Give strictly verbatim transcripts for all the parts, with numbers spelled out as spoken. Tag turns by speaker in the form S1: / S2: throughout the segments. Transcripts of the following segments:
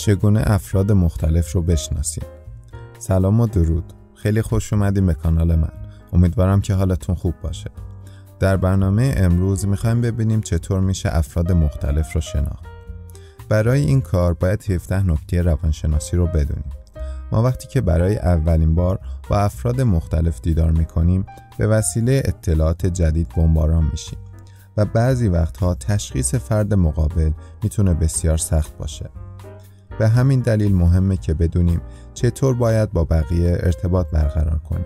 S1: چگونه افراد مختلف رو بشناسیم؟ سلام و درود. خیلی خوش اومدیم به کانال من. امیدوارم که حالتون خوب باشه. در برنامه امروز میخوایم ببینیم چطور میشه افراد مختلف رو شناخت. برای این کار باید هفده نکته روانشناسی رو بدونیم. ما وقتی که برای اولین بار با افراد مختلف دیدار میکنیم به وسیله اطلاعات جدید بمباران میشیم و بعضی وقتها تشخیص فرد مقابل میتونه بسیار سخت باشه. به همین دلیل مهمه که بدونیم چطور باید با بقیه ارتباط برقرار کنیم.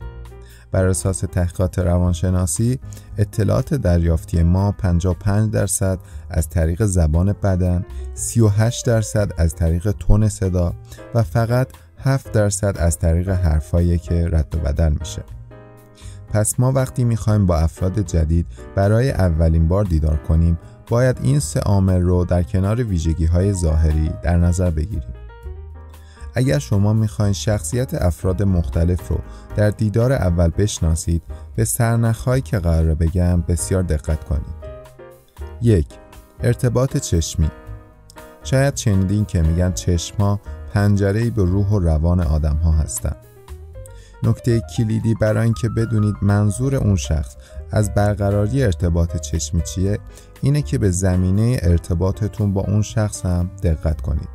S1: بر اساس تحقیقات روانشناسی اطلاعات دریافتی ما پنجاه و پنج درصد از طریق زبان بدن، سی و هشت درصد از طریق تون صدا و فقط هفت درصد از طریق حرفایی که رد و بدل میشه. پس ما وقتی میخوایم با افراد جدید برای اولین بار دیدار کنیم باید این سه عامل رو در کنار ویژگی‌های ظاهری در نظر بگیریم. اگر شما میخواین شخصیت افراد مختلف رو در دیدار اول بشناسید به سرنخ‌هایی که قراره بگم بسیار دقت کنید. یک. ارتباط چشمی. شاید شنیدین که میگن چشم‌ها پنجره‌ای به روح و روان آدم‌ها هستن. نکته کلیدی برای اینکه بدونید منظور اون شخص از برقراری ارتباط چشمی چیه اینه که به زمینه ارتباطتون با اون شخص هم دقت کنید.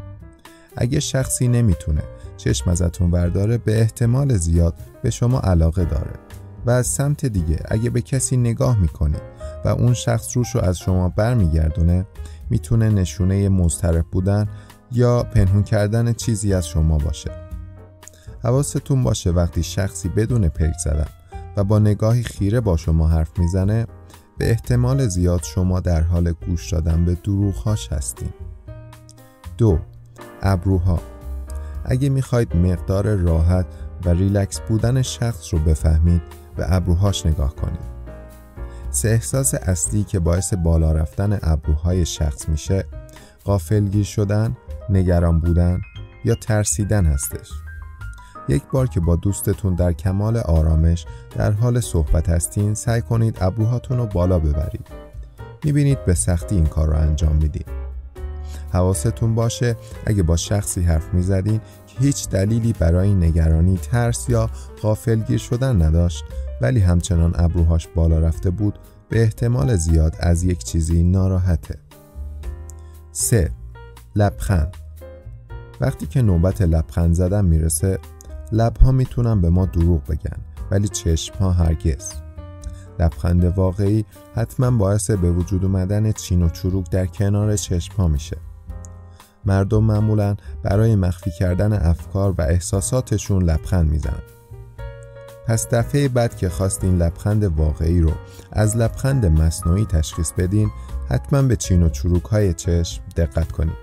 S1: اگه شخصی نمیتونه چشم ازتون برداره به احتمال زیاد به شما علاقه داره و از سمت دیگه اگه به کسی نگاه میکنید و اون شخص روشو از شما برمیگردونه میتونه نشونه مضطرب بودن یا پنهون کردن چیزی از شما باشه. حواستون باشه وقتی شخصی بدون پلک زدن و با نگاهی خیره با شما حرف میزنه به احتمال زیاد شما در حال گوش دادن به دروغ‌هاش هستین. دو. ابروها. اگه میخواید مقدار راحت و ریلکس بودن شخص رو بفهمید به ابروهاش نگاه کنید. سه احساس اصلی که باعث بالا رفتن ابروهای شخص میشه غافلگیر شدن، نگران بودن یا ترسیدن هستش. یک بار که با دوستتون در کمال آرامش در حال صحبت هستین سعی کنید ابروهاتون رو بالا ببرید. میبینید به سختی این کار رو انجام میدید. حواستون باشه اگه با شخصی حرف میزدین که هیچ دلیلی برای نگرانی، ترس یا غافلگیر شدن نداشت ولی همچنان ابروهاش بالا رفته بود به احتمال زیاد از یک چیزی ناراحته. سه. لبخند. وقتی که نوبت لبخند زدن میرسه لبها میتونن به ما دروغ بگن ولی چشمها هرگز. لبخند واقعی حتما باعث به وجود اومدن چین و چروک در کنار چشمها میشه. مردم معمولا برای مخفی کردن افکار و احساساتشون لبخند میزنن. پس دفعه بعد که خواستین لبخند واقعی رو از لبخند مصنوعی تشخیص بدین حتما به چین و چروک های چشم دقت کنید.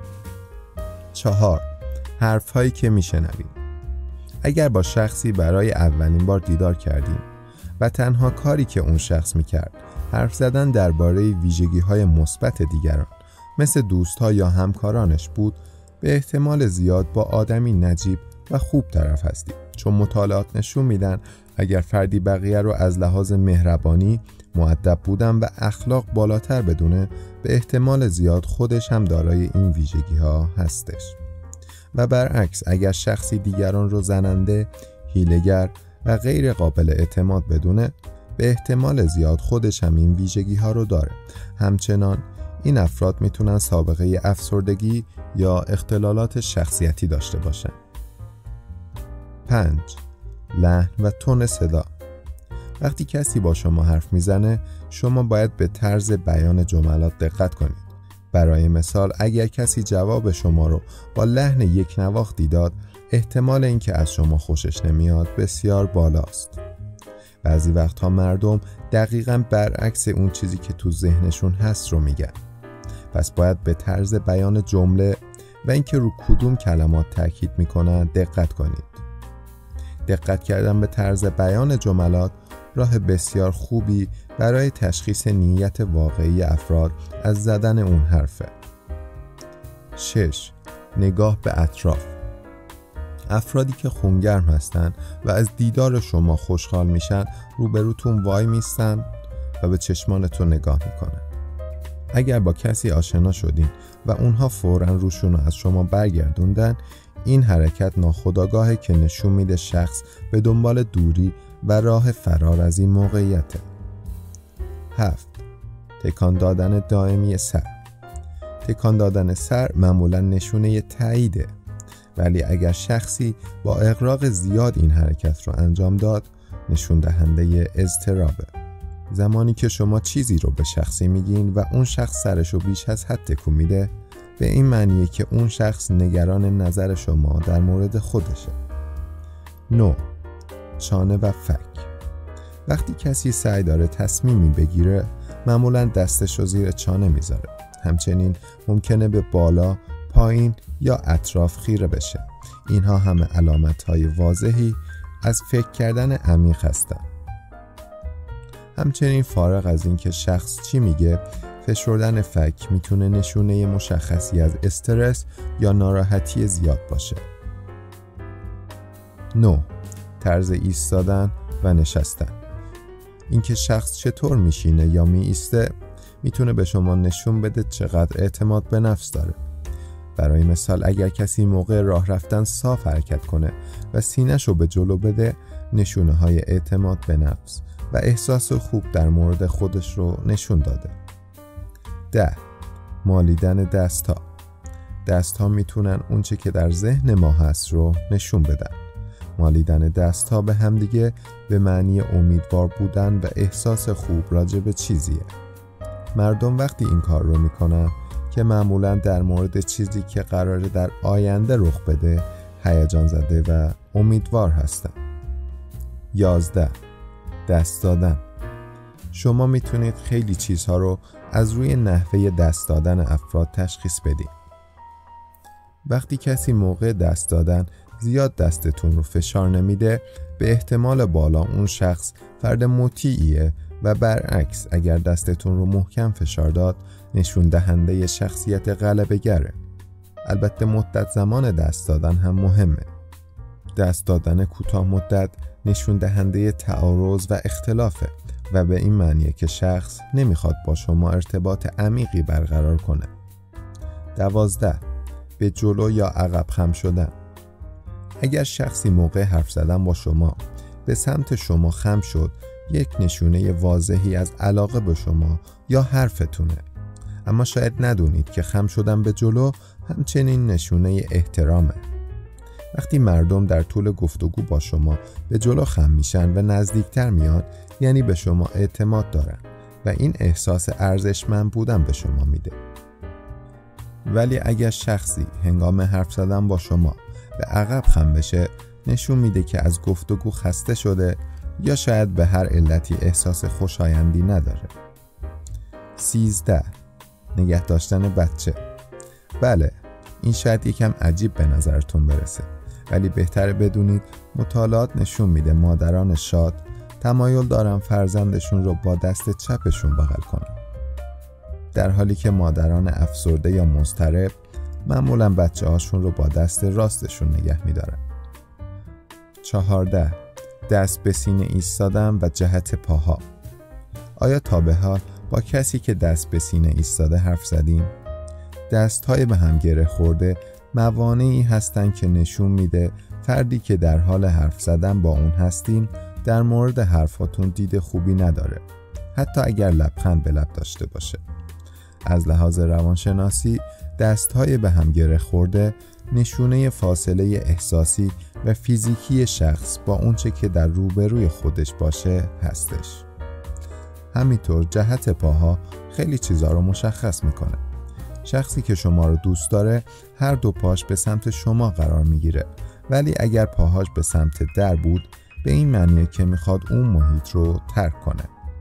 S1: چهار. حرف هایی که میشنوید. اگر با شخصی برای اولین بار دیدار کردیم و تنها کاری که اون شخص میکرد حرف زدن درباره ویژگی‌های مثبت دیگران مثل دوست‌ها یا همکارانش بود به احتمال زیاد با آدمی نجیب و خوب طرف هستید، چون مطالعات نشون میدن اگر فردی بقیه رو از لحاظ مهربانی، مؤدب بودن و اخلاق بالاتر بدونه به احتمال زیاد خودش هم دارای این ویژگی‌ها هستش. و برعکس اگر شخصی دیگران رو زننده، حیله‌گر و غیر قابل اعتماد بدونه به احتمال زیاد خودش هم این ویژگی ها رو داره. همچنان این افراد میتونن سابقه افسردگی یا اختلالات شخصیتی داشته باشن. پنج. لحن و تون صدا. وقتی کسی با شما حرف میزنه شما باید به طرز بیان جملات دقت کنید. برای مثال اگر کسی جواب شما رو با لحن یک نواختی داد احتمال اینکه از شما خوشش نمیاد بسیار بالاست. بعضی وقتها مردم دقیقاً برعکس اون چیزی که تو ذهنشون هست رو میگن. پس باید به طرز بیان جمله و اینکه رو کدوم کلمات تاکید میکنن دقت کنید. دقت کردن به طرز بیان جملات راه بسیار خوبی برای تشخیص نیت واقعی افراد از زدن اون حرفه. شش. نگاه به اطراف. افرادی که خونگرم هستن و از دیدار شما خوشحال میشن روبروتون وای میستن و به چشمانتون نگاه میکنن. اگر با کسی آشنا شدین و اونها فوراً روشون رو از شما برگردوندن، این حرکت ناخودآگاهه که نشون میده شخص به دنبال دوری و راه فرار از این موقعیته. هفت. تکان دادن دائمی سر. تکان دادن سر معمولاً نشونه تاییده، ولی اگر شخصی با اغراق زیاد این حرکت رو انجام داد، نشون دهنده اضطرابه. زمانی که شما چیزی رو به شخصی میگین و اون شخص سرشو بیش از حد تکون میده، به این معنیه که اون شخص نگران نظر شما در مورد خودشه. نه. چانه و فک. وقتی کسی سعی داره تصمیمی بگیره، معمولاً دستشو زیر چانه میذاره. همچنین ممکنه به بالا، پایین یا اطراف خیره بشه. اینها همه علامت‌های واضحی از فکر کردن عمیق هستن. همچنین فارغ از این که شخص چی میگه، فشردن فک میتونه نشونه مشخصی از استرس یا ناراحتی زیاد باشه. نه. طرز ایستادن و نشستن. اینکه شخص چطور میشینه یا می ایسته میتونه به شما نشون بده چقدر اعتماد به نفس داره. برای مثال اگر کسی موقع راه رفتن صاف حرکت کنه و سینه‌شو به جلو بده، نشونه های اعتماد به نفس و احساس خوب در مورد خودش رو نشون داده. ده. مالیدن دست‌ها. دست‌ها میتونن اونچه که در ذهن ما هست رو نشون بدن. مالیدن دست‌ها به همدیگه به معنی امیدوار بودن و احساس خوب راجع به چیزیه. مردم وقتی این کار رو میکنن که معمولاً در مورد چیزی که قراره در آینده رخ بده هیجان زده و امیدوار هستن. یازده. دست دادن. شما میتونید خیلی چیزها رو از روی نحوه دست دادن افراد تشخیص بدید. وقتی کسی موقع دست دادن زیاد دستتون رو فشار نمیده، به احتمال بالا اون شخص فرد مطیعیه و برعکس اگر دستتون رو محکم فشار داد، نشون دهنده شخصیت غلبه‌گره. البته مدت زمان دست دادن هم مهمه. دست دادن کوتاه مدت نشون دهنده تعارض و اختلافه و به این معنیه که شخص نمیخواد با شما ارتباط عمیقی برقرار کنه. دوازده. به جلو یا عقب خم شدن. اگر شخصی موقع حرف زدن با شما به سمت شما خم شد، یک نشونه واضحی از علاقه به شما یا حرفتونه. اما شاید ندونید که خم شدن به جلو همچنین نشونه احترامه. وقتی مردم در طول گفتگو با شما به جلو خم میشن و نزدیکتر میان، یعنی به شما اعتماد دارن و این احساس ارزشمند بودن به شما میده. ولی اگر شخصی هنگام حرف زدن با شما به عقب خم بشه، نشون میده که از گفتگو خسته شده یا شاید به هر علتی احساس خوشایندی نداره. سیزده. نگه داشتن بچه. بله، این شاید یکم عجیب به نظرتون برسه، ولی بهتره بدونید مطالعات نشون میده مادران شاد تمایل دارن فرزندشون رو با دست چپشون بغل کنن، در حالی که مادران افسرده یا مضطرب معمولا بچه هاشون رو با دست راستشون نگه میدارن. چهارده. دست به سینه ایستادن و جهت پاها. آیا تا به حال با کسی که دست به سینه ایستاده حرف زدیم؟ دست‌های به هم گره خورده موانعی هستن که نشون میده فردی که در حال حرف زدن با اون هستین در مورد حرفاتون دید خوبی نداره، حتی اگر لبخند به لب داشته باشه. از لحاظ روانشناسی دست‌های به هم گره خورده نشونه فاصله احساسی و فیزیکی شخص با اونچه که در روبروی خودش باشه هستش. همینطور جهت پاها خیلی چیزا رو مشخص میکنه. شخصی که شما رو دوست داره هر دو پاش به سمت شما قرار میگیره، ولی اگر پاهاش به سمت در بود به این معنیه که میخواد اون محیط رو ترک کنه.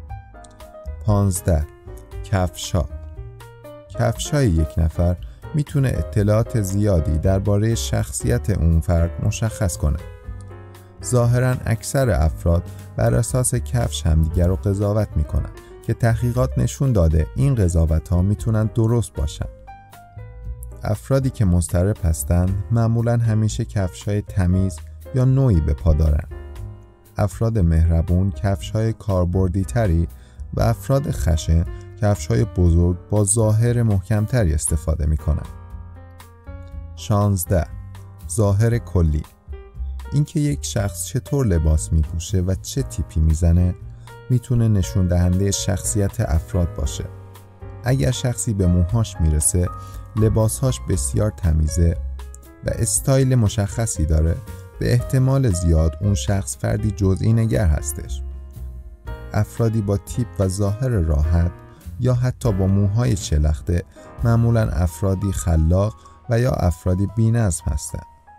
S1: پانزده. کفشا. کفشای یک نفر میتونه اطلاعات زیادی درباره شخصیت اون فرد مشخص کنه. ظاهراً اکثر افراد بر اساس کفش همدیگر رو قضاوت میکنن که تحقیقات نشون داده این قضاوت ها میتونن درست باشن. افرادی که مضطرب هستن معمولاً همیشه کفشای تمیز یا نوعی به پا دارن. افراد مهربون کفشای کاربردی تری و افراد خشن کفش‌های بزرگ با ظاهر محکمتری استفاده می‌کنن. شانزده. ظاهر کلی. اینکه یک شخص چطور لباس میپوشه و چه تیپی میزنه میتونه نشون دهنده شخصیت افراد باشه. اگر شخصی به موهاش میرسه، لباسهاش بسیار تمیزه و استایل مشخصی داره، به احتمال زیاد اون شخص فردی جزئی نگر هستش. افرادی با تیپ و ظاهر راحت یا حتی با موهای چلخته معمولاً افرادی خلاق و یا افرادی بی‌نظم هستند.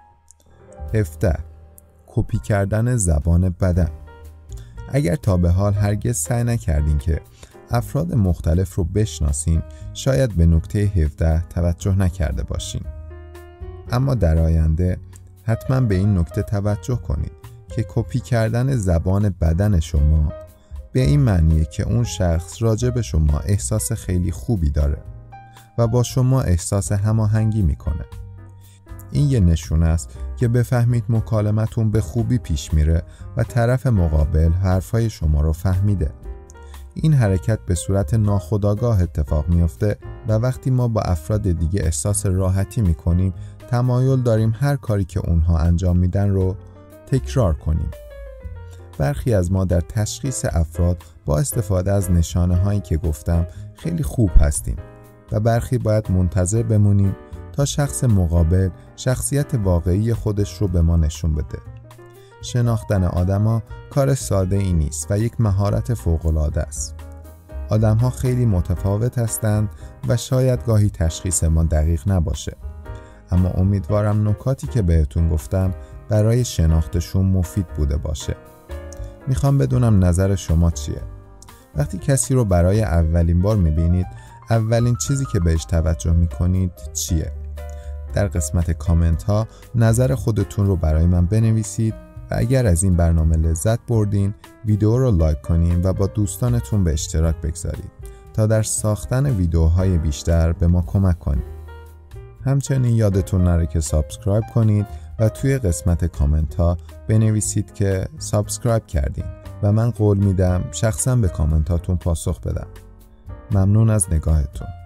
S1: هفده. کپی کردن زبان بدن. اگر تا به حال هرگز سعی نکردین که افراد مختلف رو بشناسین، شاید به نکته هفده توجه نکرده باشین. اما در آینده حتما به این نکته توجه کنید که کپی کردن زبان بدن شما به این معنیه که اون شخص راجع به شما احساس خیلی خوبی داره و با شما احساس هماهنگی میکنه. این یه نشونه است که بفهمید مکالمتون به خوبی پیش میره و طرف مقابل حرفای شما رو فهمیده. این حرکت به صورت ناخودآگاه اتفاق میفته و وقتی ما با افراد دیگه احساس راحتی میکنیم، تمایل داریم هر کاری که اونها انجام میدن رو تکرار کنیم. برخی از ما در تشخیص افراد با استفاده از نشانه هایی که گفتم خیلی خوب هستیم و برخی باید منتظر بمونیم تا شخص مقابل شخصیت واقعی خودش رو به ما نشون بده. شناختن آدما کار ساده ای نیست و یک مهارت فوق‌العاده است. آدم‌ها خیلی متفاوت هستند و شاید گاهی تشخیص ما دقیق نباشه. اما امیدوارم نکاتی که بهتون گفتم برای شناختشون مفید بوده باشه. میخوام بدونم نظر شما چیه؟ وقتی کسی رو برای اولین بار میبینید، اولین چیزی که بهش توجه میکنید چیه؟ در قسمت کامنت ها نظر خودتون رو برای من بنویسید و اگر از این برنامه لذت بردین، ویدیو رو لایک کنین و با دوستانتون به اشتراک بگذارید تا در ساختن ویدیوهای بیشتر به ما کمک کنید. همچنین یادتون نره که سابسکرایب کنید و توی قسمت کامنت ها بنویسید که سابسکرایب کردین و من قول میدم شخصا به کامنتاتون پاسخ بدم. ممنون از نگاهتون.